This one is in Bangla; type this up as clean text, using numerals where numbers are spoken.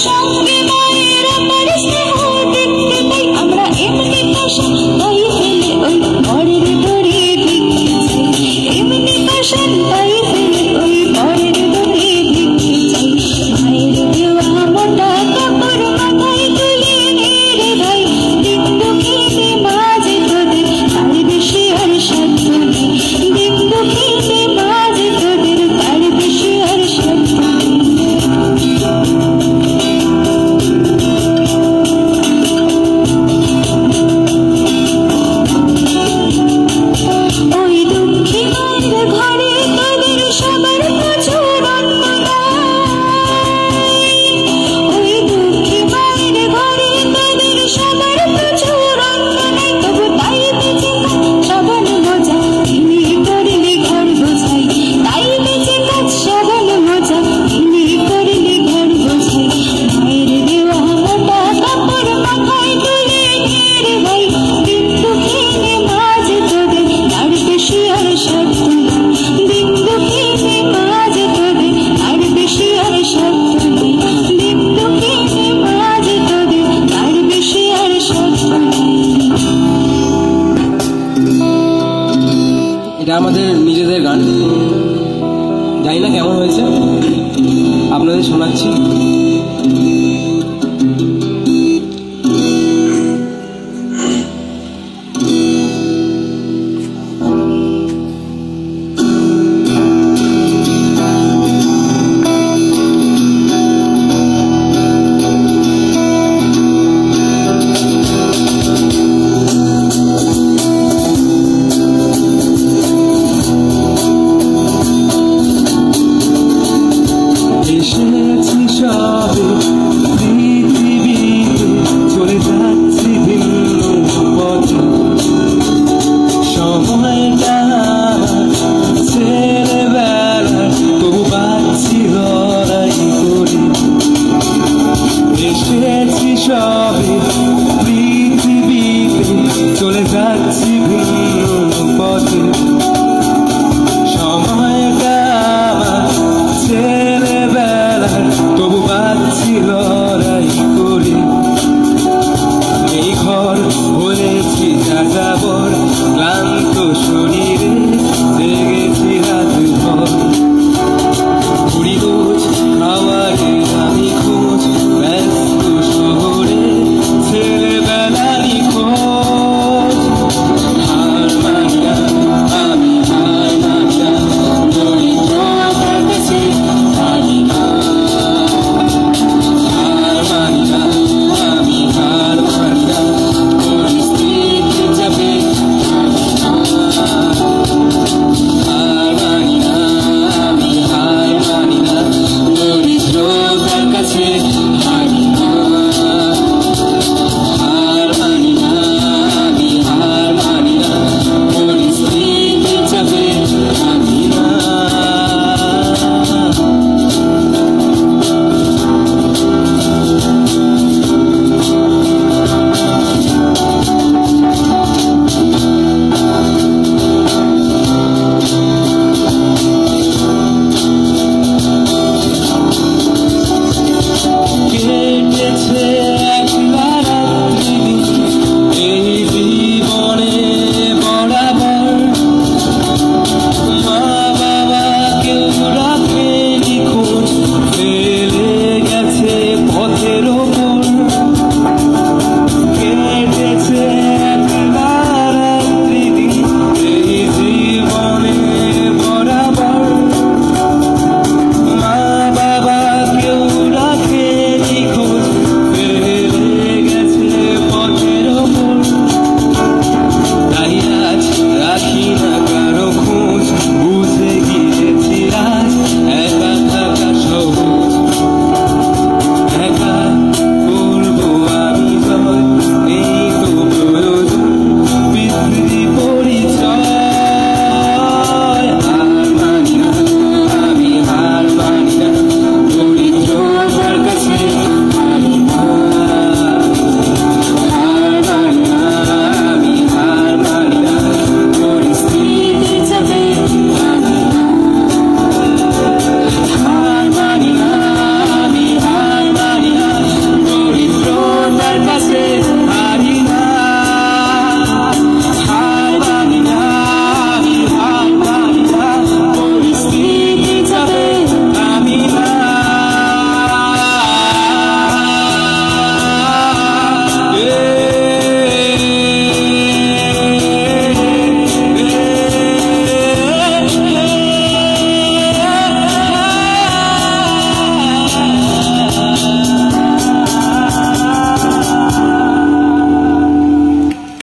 সঙ্গে মায়ের আমার স্নেহ দেখতে পাই আমরা এমনি পাশান পাই ফেলে ওই পরের দড়ি ভিক্ষে চাই এমনি পাশান পাই ফেলে ওই পরের দড়ি ভিক্ষে চাই মায়ের দেওয়া মোটা কাপড় মাথায় তুলে নিয়ে রে ভাই দিন দুঃখিনী মাঝে তোদের তার বেশি আর সাধ্য নেই দিন দুঃখিনী মাঝে তোদের তার বেশি আর সাধ্য নেই ওই দুঃখী মায়ের ঘরে তোদের সবার প্রচুর অন্ন নাই ওই দুঃখী মায়ের ঘরে তোদের সবার প্রচুর অন্ন নাই তবু তাই বেঁচে কাজ সবল মজা তিনি করলে ঘর বোঝাই তাই বেঁচে কাজ সবল মজা তিনি করলে ঘর বোঝাই মায়ের দেওয়া মোটা কাপড় মাথায় তুলে নিয়ে রে ভাই দিন দুঃখিনী মাঝে তোদের তার বেশি আর সাধ্য নেই দিন দুঃখিনী মাঝে তোদের তার বেশি আর সাধ্য নেই দিন দুঃখিনী মাঝে তোদের তার বেশি আর সাধ্য নেই এটা আমাদের নিজেদের গান, জানি না কেমন হয়েছে, আপনাদের শোনাচ্ছি। এসেছি সবে পৃথিবীতে, চলে যাচ্ছি ভিন্ন পথে, সময়টা ছেলেবেলা তবু পাচ্ছি লড়াই করে। এসেছি সবে পৃথিবীতে, চলে যাচ্ছি ভিন্ন পথে, সময়টা ছেলেবেলা তবু পাচ্ছি লড়াই